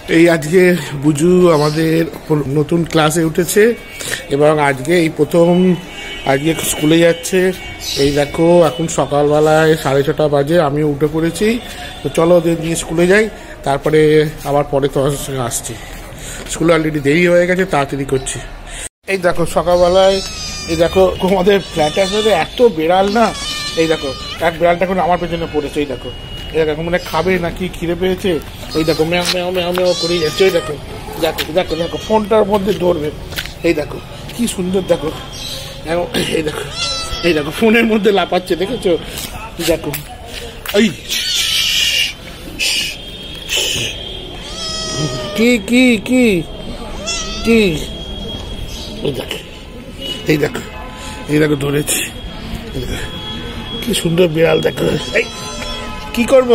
এই আজকে বুজু আমাদের নতুন ক্লাসে উঠেছে এবং আজকে এই প্রথম আজকে স্কুলে যাচ্ছে। এই দেখো এখন সকালবেলায় 6:30 বাজে, আমিও উঠে পড়েছি। তো চলো ওদের নিয়ে স্কুলে যাই, তারপরে আবার পরে তোমার সঙ্গে আসছি। স্কুলে অলরেডি দেরি হয়ে গেছে, তাড়াতাড়ি করছি। এই দেখো সকালবেলায় এই দেখো আমাদের ফ্ল্যাটের সাথে এত বেড়াল না। এই দেখো এক বেড়ালটা এখন আমার পেছনে পড়েছে। এই দেখো এখন মানে খাবে নাকি খিদে পেয়েছে। ওই দেখো ম্যাও ম্যাও ম্যাও ম্যাও করে যাচ্ছে। ওই দেখো দেখো দেখো দেখো ফোনটার মধ্যে ধরবে। এই দেখো কি সুন্দর, দেখো এই দেখো ফোনের মধ্যে লাপাচ্ছে, দেখেছো? দেখো এই কি কি কি কি এই দেখো এই দেখো ধরেছি। কি সুন্দর বিড়াল, দেখো। এই কি করবো?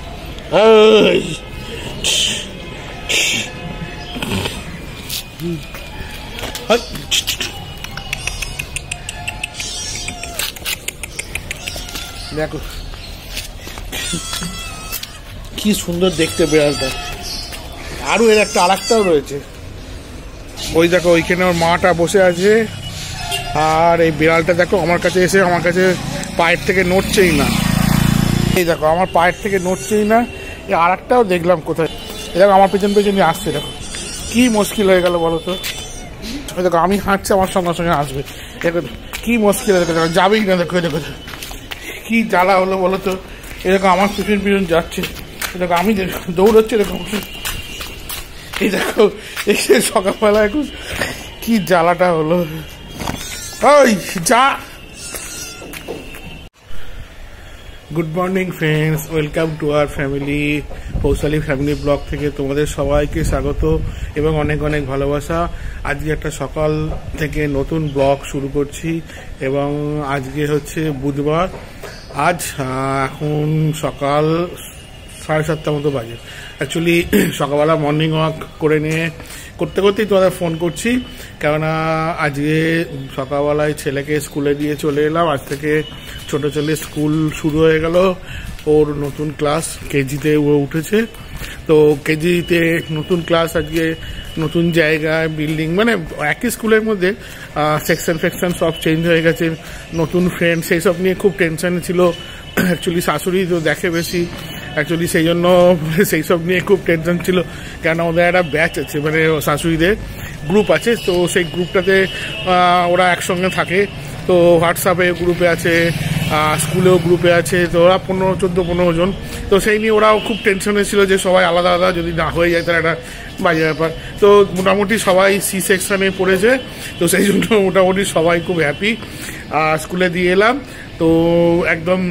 দেখো কি সুন্দর দেখতে বিড়ালটা। আরো এর একটা আরেকটাও রয়েছে। ওই দেখো ওইখানে ওর মাটা বসে আছে, আর এই বিড়ালটা দেখো আমার কাছে এসে আমার কাছে পায়ের থেকে নড়ছেই না। এই দেখো আমার পায়ের থেকে নড়ছেই না। এই আর একটাও দেখলাম কোথায়, এই দেখো আমার পেছন পেছনই আসছে। দেখো কি মুশকিল হয়ে গেল বলো তো। দেখো আমি হাঁটছি, আমার সঙ্গে সঙ্গে আসবে। দেখো কি মুশকিল হয়ে গেল, যাবেই না। দেখো দেখো কি জ্বালা হলো বলো তো। এরকম আমার পিছন পিছন যাচ্ছে, দেখো আমি দৌড়চ্ছি। এরকম এই দেখো এসে সকালবেলা এখন কি জ্বালাটা হলো। ওই যা। Good morning friends, welcome to our family. Poushali family blog থেকে তোমাদের সবাইকে স্বাগত এবং অনেক অনেক ভালোবাসা। আজকে একটা সকাল থেকে নতুন ব্লগ শুরু করছি এবং আজকে হচ্ছে বুধবার। আজ এখন সকাল 7:30 মতো বাজে। অ্যাকচুয়ালি সকালবেলা মর্নিং ওয়াক করে নিয়ে করতে করতেই তোমাদের ফোন করছি, কেননা আজকে সকালবেলায় ছেলেকে স্কুলে দিয়ে চলে এলাম। আজ থেকে ছোট ছেলে স্কুল শুরু হয়ে গেল, ওর নতুন ক্লাস কেজিতে ও উঠেছে। তো কেজিতে নতুন ক্লাস, আজকে নতুন জায়গায় বিল্ডিং, মানে একই স্কুলের মধ্যে সেকশন ফেকশন সব চেঞ্জ হয়ে গেছে, নতুন ফ্রেন্ড, সেই সব নিয়ে খুব টেনশনে ছিল। অ্যাকচুয়ালি শাশুড়ি তো দেখে বেশি, অ্যাকচুয়ালি সেই জন্য সেই সব নিয়ে খুব টেনশন ছিল। কেন ওদের একটা ব্যাচ আছে, মানে শাশুড়িদের গ্রুপ আছে, তো সেই গ্রুপটাতে ওরা একসঙ্গে থাকে। তো হোয়াটসঅ্যাপে গ্রুপে আছে, স্কুলেও গ্রুপে আছে, তো ওরা 14-15 জন। তো সেই নিয়ে ওরাও খুব টেনশনে ছিল যে সবাই আলাদা আলাদা যদি না হয়ে যায় তাহলে একটা বাজে ব্যাপার। তো মোটামুটি সবাই সি সেকশনে পড়েছে, তো সেই জন্য মোটামুটি সবাই খুব হ্যাপি। স্কুলে দিয়ে এলাম, তো একদম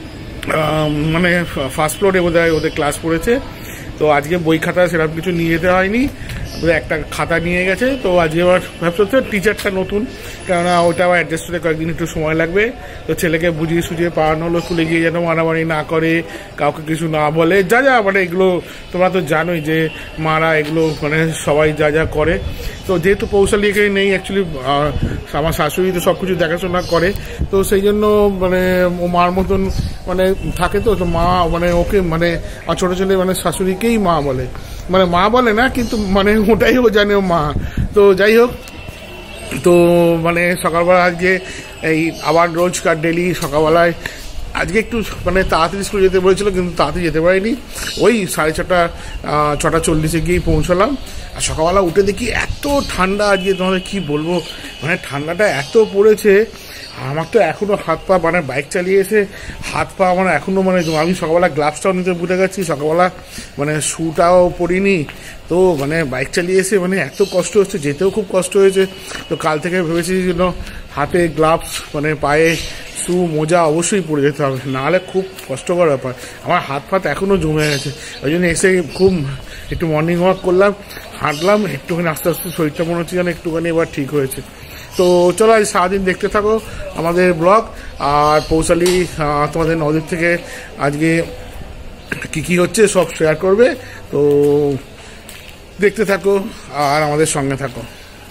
মানে ফার্স্ট ফ্লোরে বোধহয় ওদের ক্লাস পড়েছে। তো আজকে বই খাতা সেরকম কিছু নিয়ে যেতে হয়নি, একটা খাতা নিয়ে গেছে। তো আজকে আবার ভাবছি টিচারটা নতুন, কেননা ওটা আবার অ্যাডজাস্ট হতে কয়েকদিন একটু সময় লাগবে। তো ছেলেকে বুঝিয়ে সুঝিয়ে পাওয়ানো হলো, স্কুলে গিয়ে যেন মারামারি না করে, কাউকে কিছু না বলে, যা যা মানে এগুলো তোমরা তো জানোই যে মারা এগুলো মানে সবাই যা যা করে। তো যেহেতু পৌশালী এখানে নেই, অ্যাকচুয়ালি আমার শাশুড়ি তো সব কিছু দেখাশোনা করে, তো সেই জন্য মানে ও মার মতন মানে থাকে। তো মা মানে ওকে মানে ছোটো ছেলে মানে শাশুড়িকেই মা বলে, মানে মা বলে না কিন্তু মানে ওটাই ও জানে ও মা। তো যাই হোক, তো মানে সকালবেলা আজকে এই আবার রোজকার ডেলি সকালবেলায় আজকে একটু মানে তাড়াতাড়ি স্কুলে যেতে বলেছিল, কিন্তু তাড়াতাড়ি যেতে পারিনি। ওই 6:40 গিয়েই পৌঁছলাম। আর সকালবেলা উঠে দেখি এত ঠান্ডা, আজকে তোমাদের কি বলবো, মানে ঠান্ডাটা এত পড়েছে। আমার তো এখনো হাত পা মানে বাইক চালিয়ে এসে হাত পা আমার এখনো মানে, আমি সকালবেলা গ্লাভসটাও নিতে ভুলে গেছি, সকালবেলা মানে শুটাও পরিনি। তো মানে বাইক চালিয়ে এসে মানে এত কষ্ট হচ্ছে, যেতেও খুব কষ্ট হয়েছে। তো কাল থেকে ভেবেছি যেন হাতে গ্লাভস মানে পায়ে শু মোজা অবশ্যই পরে যেতে হবে, নাহলে খুব কষ্টকর ব্যাপার। আমার হাত ফাত এখনও জমে গেছে, ওই জন্য এসে খুব একটু মর্নিং ওয়াক করলাম, হাঁটলাম একটুখানি, আস্তে আস্তে শরীরটা মনে হচ্ছে যেন একটুখানি এবার ঠিক হয়েছে। তো চলো আজ সারাদিন দেখতে থাকো আমাদের ব্লগ। আর পৌশালী তোমাদের নদীর থেকে আজকে কি কি হচ্ছে সব শেয়ার করবে, তো দেখতে থাকো আর আমাদের সঙ্গে থাকো।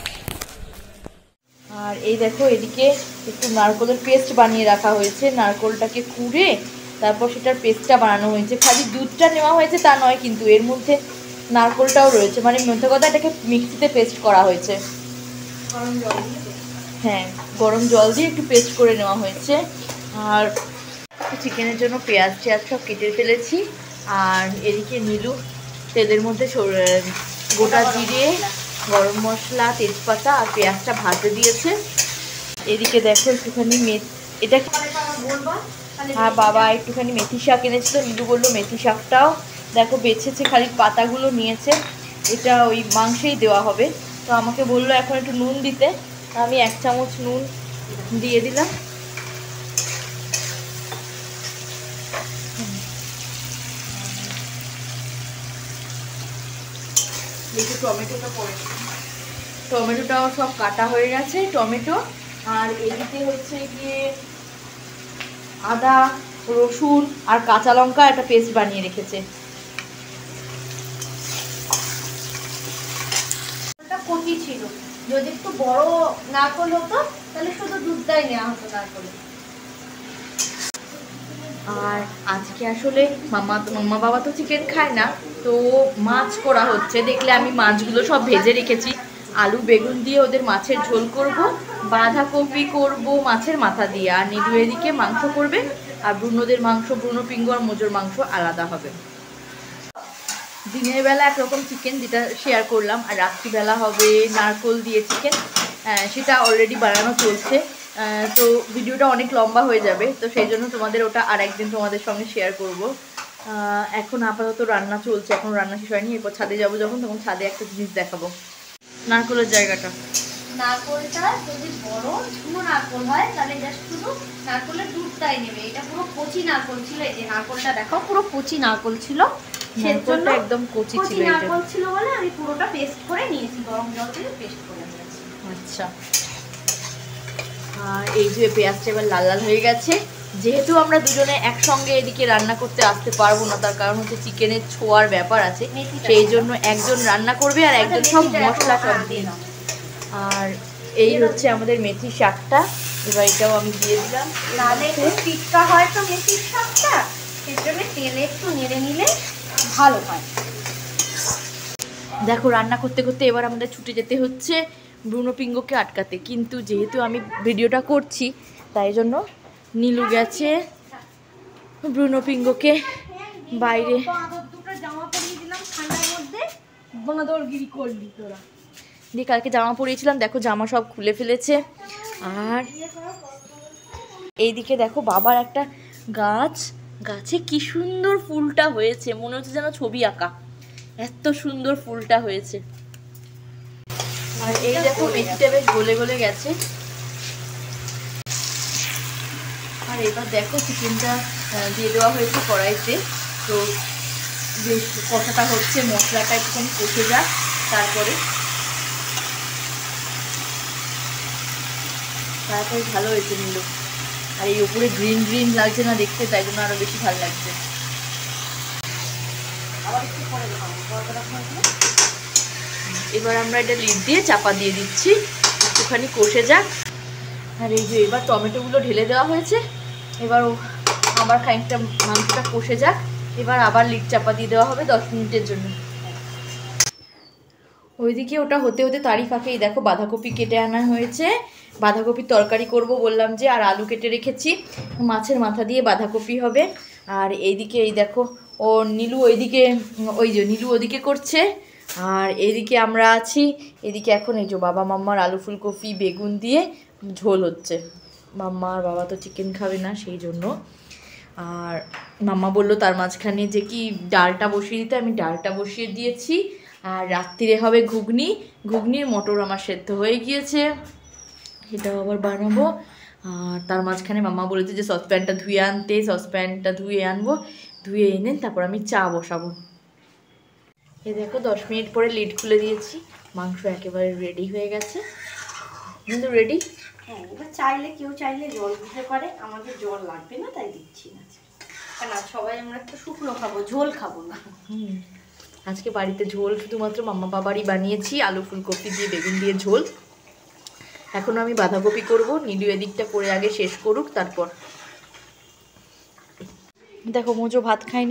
আর এই দেখো এদিকে একটু নারকোলের পেস্ট বানিয়ে রাখা হয়েছে, নারকোলটাকে কুড়ে তারপর সেটার পেস্টটা বানানো হয়েছে। খালি দুধটা নেওয়া হয়েছে তা নয়, কিন্তু এর মধ্যে নারকোলটাও রয়েছে, মানে মধ্যে কথা এটাকে মিক্সিতে পেস্ট করা হয়েছে। হ্যাঁ, গরম জল দিয়ে একটু পেস্ট করে নেওয়া হয়েছে। আর চিকেনের জন্য পেঁয়াজ টেয়াজ সব কেটে ফেলেছি। আর এদিকে নীলু তেলের মধ্যে গোটা জিরে, গরম মশলা, তেজপাতা আর পেঁয়াজটা ভাজতে দিয়েছে। এদিকে দেখো একটুখানি এটা আর বাবা একটুখানি মেথি শাক এনেছিল, নীলু বললো মেথি শাকটাও দেখো বেছেছে, খালি পাতাগুলো নিয়েছে, এটা ওই মাংসেই দেওয়া হবে। তো আমাকে বললো এখন একটু নুন দিতে, আমি 1 চামচ নুন দিয়ে দিলাম। টমেটোটাও সব কাটা হয়ে গেছে, টমেটো। আর এদিকে হচ্ছে গিয়ে আদা, রসুন আর কাঁচা লঙ্কা একটা পেস্ট বানিয়ে রেখেছে। কচি ছিল, যদি একটু বড় নারকোল হতো তাহলে শুধু দুধটাই নেওয়া হতো নারকোলে। আর আজকে আসলে মাম্মা বাবা তো চিকেন খায় না, তো মাছ করা হচ্ছে। দেখলে আমি মাছগুলো সব ভেজে রেখেছি, আলু বেগুন দিয়ে ওদের মাছের ঝোল করব, বাঁধাকপি করব মাছের মাথা দিয়ে, আর নীলু এদিকে মাংস করবে। আর ব্রুনোদের মাংস, ব্রুনো পিঙ্গো আর মোজোর মাংস আলাদা হবে। দিনের বেলা একরকম চিকেন যেটা শেয়ার করলাম, আর রাত্রিবেলা হবে নারকোল দিয়ে চিকেন, সেটা অলরেডি বানানো চলছে। তো ভিডিওটা অনেক লম্বা হয়ে যাবে, তো সেই জন্য তোমাদের ওটা আর একদিন তোমাদের সঙ্গে শেয়ার করব। এখন আপাতত রান্না চলছে, এখন রান্না শেষ হয়নি। এরপর ছাদে যাবো যখন, তখন ছাদে একটা জিনিস দেখাবো, নারকোলের জায়গাটা। নারকোলটা যদি বড় শুকনো নারকোল হয় তাহলে জাস্ট শুধু নারকোলের দুধটাই নেবে। এটা পুরো কচি নারকোল ছিল, এই যে নারকোলটা দেখো পুরো কচি নারকোল ছিল, সেজন্য একদম কচি ছিল, নারকোল ছিল বলে আমি পুরোটা পেস্ট করে নিয়েছি, গরম জল দিয়ে পেস্ট করে নিয়েছি। আচ্ছা, আর এই যে পেঁয়াজটা এবার লাল লাল হয়ে গেছে। যেহেতু আমরা দুজনে একসঙ্গে এদিকে রান্না করতে আসতে পারবো না, তার কারণ হচ্ছে চিকেনের ছোঁয়ার ব্যাপার আছে, সেই জন্য একজন রান্না করবে আর একজন সব মশলা সব দিয়ে। আর এই হচ্ছে আমাদের মেথি শাকটা, এবার এটাও আমি দিয়ে দিলাম। নাহলে একটু টিটকা হয় তো মেথির শাকটা, সেজন্য তেলে একটু নেড়ে নিলে ভালো হয়। দেখো রান্না করতে করতে এবার আমাদের ছুটে যেতে হচ্ছে ব্রুনো পিঙ্গোকে আটকাতে, কিন্তু যেহেতু আমি ভিডিওটা করছি তাই জন্য নীলু গেছে ব্রুনো পিঙ্গোকে বাইরে। দুটো জামা পরিয়ে দিলাম ঠান্ডার মধ্যে, বাঁদরগিরি করলি তোরা। দিয়ে কালকে জামা পরিয়েছিলাম, দেখো জামা সব খুলে ফেলেছে। আর এইদিকে দেখো বাবার একটা গাছে কি সুন্দর ফুলটা হয়েছে, মনে হচ্ছে যেন ছবি আঁকা, এত সুন্দর ফুলটা হয়েছে। আর এই দেখো মেথিটা বেশ গলে গলে গেছে। আর এবার দেখো চিকেনটা দিয়ে দেওয়া হয়েছে কড়াইতে, তো বেশ কষাটা হচ্ছে, মশলাটা একটুখানি কষে যাক, তারপরে ভালো হয়েছে নিল। আর এই উপরে গ্রিন গ্রিন লাগছে না দেখতে, তাই জন্য আরো বেশি ভালো লাগছে। এবার আমরা এটা লিড দিয়ে চাপা দিয়ে দিচ্ছি, একটুখানি কষে যাক। আর এই যে এবার টমেটোগুলো ঢেলে দেওয়া হয়েছে, এবার আবার খানিকটা মাংসটা কষে যাক, এবার আবার লিড চাপা দিয়ে দেওয়া হবে 10 মিনিটের জন্য। ওইদিকে ওটা হতে হতে তারই ফাঁকেই দেখো বাঁধাকপি কেটে আনা হয়েছে, বাঁধাকপির তরকারি করব বললাম যে, আর আলু কেটে রেখেছি, মাছের মাথা দিয়ে বাঁধাকপি হবে। আর এইদিকে এই দেখো ও নীলু ওইদিকে, ওই যে নীলু ওদিকে করছে, আর এইদিকে আমরা আছি। এদিকে এখন এই যে বাবা মাম্মার আলু ফুলকপি বেগুন দিয়ে ঝোল হচ্ছে। মাম্মা আর বাবা তো চিকেন খাবে না, সেই জন্য। আর মাম্মা বললো তার মাঝখানে যে কি ডালটা বসিয়ে দিতে, আমি ডালটা বসিয়ে দিয়েছি। আর রাত্রিরে হবে ঘুগনির মটর আমার সেদ্ধ হয়ে গিয়েছে, সেটাও আবার বানাবো। আর তার মাঝখানে মাম্মা বলেছে যে সসপ্যানটা ধুয়ে আনতে, সসপ্যানটা ধুয়ে আনবো, ধুয়ে এনে তারপর আমি চা বসাবো। এই দেখো 10 মিনিট পরে লিড খুলে দিয়েছি, মাংস একেবারে রেডি হয়ে গেছে, কিন্তু রেডি। হ্যাঁ, এবার চাইলে কেউ চাইলে জল দিতে পারে, আমাদের জল লাগবে না তাই দিচ্ছি না, কেন সবাই আমরা একটু শুকনো খাবো, ঝোল খাবো না। আজকে বাড়িতে ঝোল শুধুমাত্র মাম্মা বাবারই বানিয়েছি, আলু ফুলকপি দিয়ে বেগুন দিয়ে ঝোল। এখন আমি বাঁধাকপি করব, নীলু এদিকটা করে আগে শেষ করুক, তারপর। দেখো মোজো ভাত খায়নি,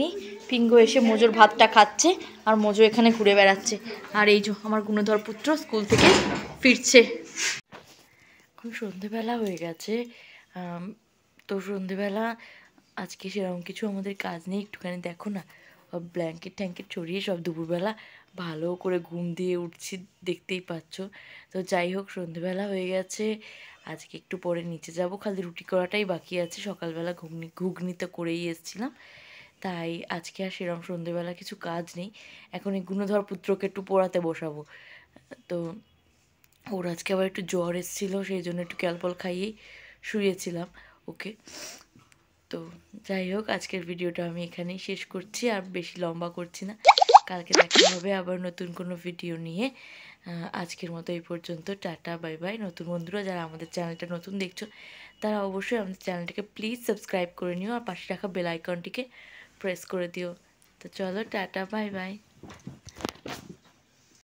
পিঙ্গো এসে মোজোর ভাতটা খাচ্ছে আর মোজো এখানে ঘুরে বেড়াচ্ছে। আর এই যে আমার গুণধর পুত্র স্কুল থেকে ফিরছে। এখন সন্ধেবেলা হয়ে গেছে। তো সন্ধেবেলা আজকে সেরকম কিছু আমাদের কাজ নেই। একটুখানি দেখো না, ব্ল্যাঙ্কেট ট্যাঙ্কেট ছড়িয়ে সব দুপুরবেলা ভালো করে ঘুম দিয়ে উঠছি, দেখতেই পাচ্ছ। তো যাই হোক, সন্ধেবেলা হয়ে গেছে। আজকে একটু পরে নিচে যাব, খালি রুটি করাটাই বাকি আছে। সকালবেলা ঘুগনি তো করেই এসেছিলাম, তাই আজকে আর সেরকম সন্ধেবেলা কিছু কাজ নেই। এখন এই গুণধর পুত্রকে একটু পড়াতে বসাবো। তো ওর আজকে আবার একটু জ্বর এসেছিলো, সেই জন্য একটু ক্যালপল খাইয়েই শুয়েছিলাম ওকে। তো যাই হোক, আজকের ভিডিওটা আমি এখানেই শেষ করছি, আর বেশি লম্বা করছি না। কালকে দেখা হবে আবার নতুন কোনো ভিডিও নিয়ে। আজকের মতো এই পর্যন্ত, টাটা বাই বাই। নতুন বন্ধুরা যারা আমাদের চ্যানেলটা নতুন দেখছো, তারা অবশ্যই আমাদের চ্যানেলটিকে প্লিজ সাবস্ক্রাইব করে নিও, আর পাশে রাখা বেল আইকনটিকে প্রেস করে দিও। তো চলো, টাটা বাই বাই।